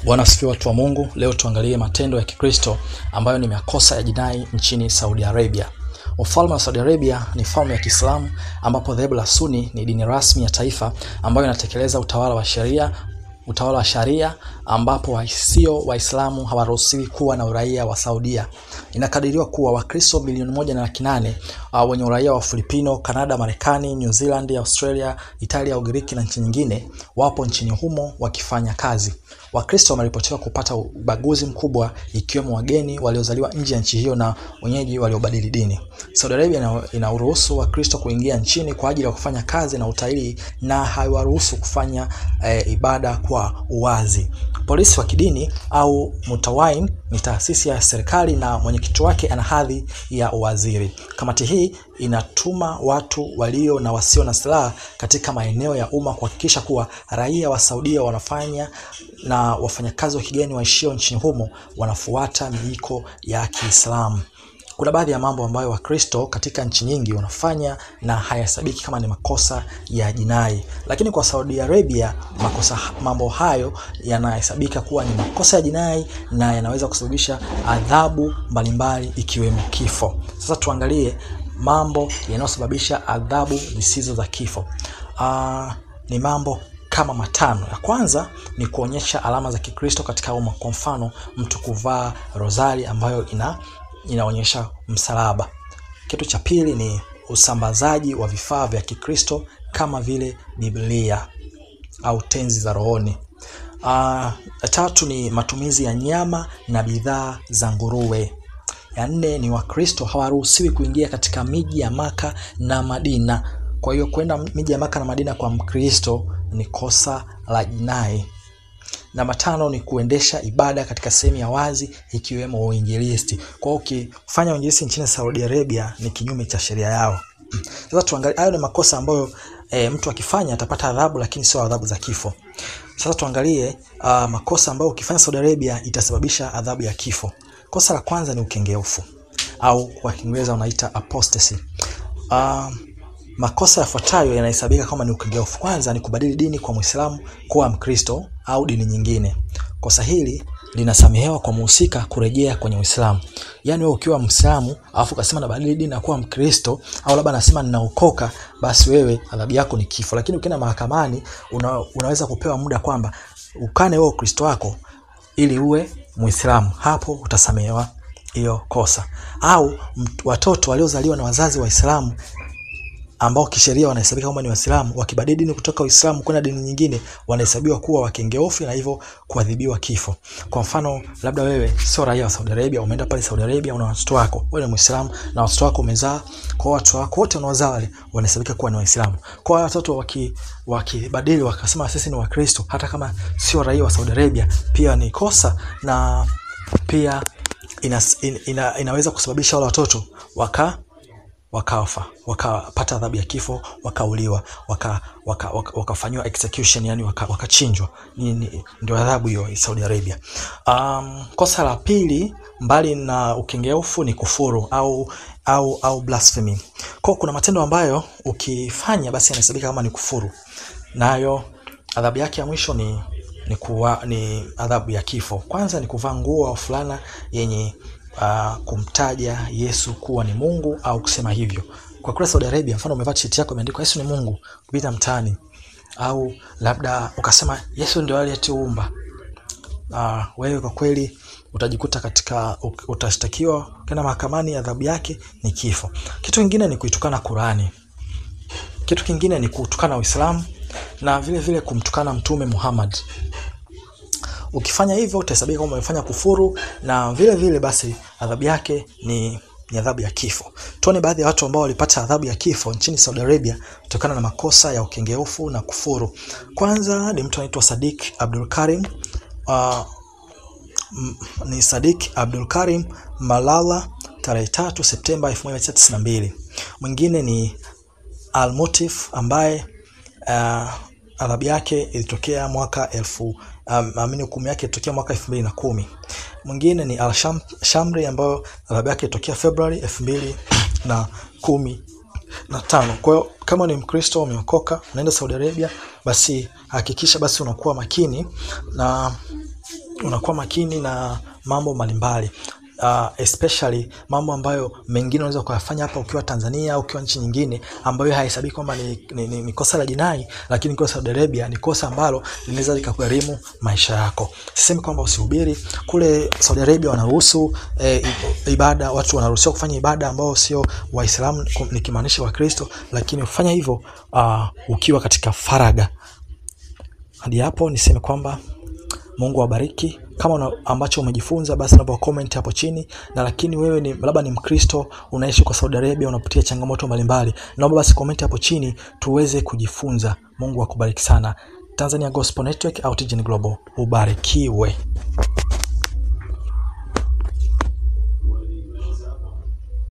Bwana asifiwe watu wa Mungu. Leo tuangalie matendo ya Kikristo ambayo ni makosa ya jinai nchini Saudi Arabia. Ufalme wa Saudi Arabia ni falme ya Kiislamu ambapo dhehebu la Sunni ni dini rasmi ya taifa ambayo inatekeleza utawala wa Sharia ambapo wasio waislamu hawaruhusiwi kuwa na uraia wa Saudia. Inakadiriwa kuwa Wakristo milioni 1.8 wenye uraia wa Ufilipino, Canada, Marekani, New Zealand, Australia, Italia, Ugiriki na nchi nyingine wapo nchini humo wakifanya kazi. Wakristo wameripotiwa kupata ubaguzi mkubwa ikiwemo wageni waliozaliwa nje ya nchi hiyo na wenyeji waliobadili dini. Saudi Arabia inaruhusu Wakristo kuingia nchini kwa ajili ya kufanya kazi na utalii na haiwaruhusu kufanya ibada kwa uwazi. Polisi wa kidini au Mutawwa'in ni taasisi ya serikali na mwenyekiti wake ana hadhi ya waziri. Kamati hii inatuma watu walio na wasio na silaha katika maeneo ya umma kuhakikisha kuwa raia wa Saudia wanafanya na wafanyakazi wa kigeni waishio nchini humo wanafuata miiko ya Kiislamu. Kuna baadhi ya mambo ambayo Wakristo katika nchi nyingi wanafanya na hayasabiki kama ni makosa ya jinai. Lakini kwa Saudi Arabia mambo hayo yanahesabika kuwa ni makosa ya jinai na yanaweza kusababisha adhabu mbalimbali ikiwemo kifo. Sasa tuangalie mambo yanayosababisha adhabu zisizo za kifo. Ni mambo kama matano. Ya kwanza ni kuonyesha alama za Kikristo katika umma. Kwa mfano, mtu kuvaa rozari ambayo inaonyesha msalaba. Kitu cha pili ni usambazaji wa vifaa vya Kikristo kama vile Biblia au tenzi za rohoni. Tatu ni matumizi ya nyama na bidhaa za nguruwe. Ya nne ni Wakristo hawaruhusiwi kuingia katika miji ya Maka na Madina. Kwa hiyo kwenda miji ya Maka na Madina kwa Mkristo ni kosa la jinai. Namba 5 ni kuendesha ibada katika sehemu ya wazi ikiwemo uinjilisti. Kwa hiyo ukifanya uinjilisti nchini Saudi Arabia ni kinyume cha sheria yao. Sasa tuangalie hayo ni makosa ambayo mtu akifanya atapata adhabu lakini sio adhabu za kifo. Sasa tuangalie makosa ambayo ukifanya Saudi Arabia itasababisha adhabu ya kifo. Kosa la kwanza ni ukengeufu au kwa Kiingereza wanaita apostasy. Makosa yafuatayo yanahesabika kama ni ukengeufu. Kwanza ni kubadili dini kwa Muislamu kuwa Mkristo au dini nyingine. Kosa hili linasamehewa kwa muhusika kurejea kwenye Uislamu. Yaani wewe ukiwa Muislamu alafu ukasema na badili dini na kuwa Mkristo au labda nasema ninaokoka, basi wewe adhabu yako ni kifo. Lakini ukienda mahakamani unaweza kupewa muda kwamba ukane wewe Ukristo wako ili uwe Muislamu. Hapo utasamehewa hiyo kosa. Au watoto waliozaliwa na wazazi Waislamu ambao kisheria wanahesabika kama ni Waislamu wakibadili dini kutoka Uislamu kwenda dini nyingine wanahesabiwa kuwa wakengeufu na hivyo kuadhibiwa kifo. Kwa mfano, labda wewe sio raia wa Saudi Arabia, umeenda pale Saudi Arabia una watoto wako, wewe ni Muislamu na watoto wako umezaa, kwa watu wako wote unaozaa wale wanahesabika kuwa ni Waislamu. Kwa watoto wakibadili wakasema sisi ni Wakristo hata kama sio raia wa Saudi Arabia pia ni kosa na pia inaweza kusababisha wale watoto wakapata adhabu ya kifo, wakauliwa, wakafanywa execution, yani wakachinjwa. Ndio adhabu hiyo Saudi Arabia. Kosa la pili mbali na ukengeufu ni kufuru au blasphemy. Kuna matendo ambayo ukifanya basi yanahesabika kama ni kufuru. Nayo adhabu yake ya mwisho ni adhabu ya kifo. Kwanza ni kuvaa nguo au fulana yenye kumtaja Yesu kuwa ni Mungu au kusema hivyo. Kwa kule Saudi Arabia, mfano umevaa t-shirt yako imeandikwa Yesu ni Mungu kupita mtaani, au labda ukasema Yesu ndio aliyetuumba, wewe kwa kweli utajikuta utashtakiwa kana mahakamani, adhabu yake ni kifo. Kitu kingine ni kuitukana Qur'ani. Kitu kingine ni kutukana Uislamu na vile vile kumtukana Mtume Muhammad. Ukifanya hivyo utahesabika kama umefanya kufuru na vile vile basi adhabu yake ni adhabu ya kifo. Tuone baadhi ya watu ambao walipata adhabu ya kifo nchini Saudi Arabia kutokana na makosa ya ukengeufu na kufuru. Kwanza ni mtu anaitwa Sadiq Abdul Karim. Ni Sadiq Abdul Karim Malala tarehe 3 Septemba 1992. Mwingine ni Al-Mutif ambaye adhabu yake ilitokea mwaka hukumu yake ilitokea mwaka 2010. Mwingine ni Al-Shamri ambayo adhabu yake ilitokea Februari 2015. Kwa hiyo kama ni Mkristo umeokoka unaenda Saudi Arabia, basi hakikisha basi unakuwa makini na unakuwa makini na mambo mbalimbali. Especially mambo ambayo mengine unaweza kuyafanya hapa ukiwa Tanzania au ukiwa nchi nyingine, ambayo haihesabiki kwamba ni kosa la jinai, lakini kwa Saudi Arabia ni kosa ambalo linaweza likakugharimu maisha yako. Sisemi kwamba usihubiri. Kule Saudi Arabia wanaruhusu ibada, watu wanaruhusiwa kufanya ibada ambao sio waislamu, nikimaanisha Wakristo, lakini ufanya hivyo ukiwa katika faraga. Hadi hapo niseme kwamba Mungu awabariki. Kama ambacho umejifunza, basi naomba comment hapo chini. Na lakini wewe ni labda ni Mkristo, unaishi kwa Saudi Arabia, unapitia changamoto mbalimbali, naomba basi comment hapo chini tuweze kujifunza. Mungu akubariki sana. Tanzania Gospel Network au TGN Global, ubarikiwe.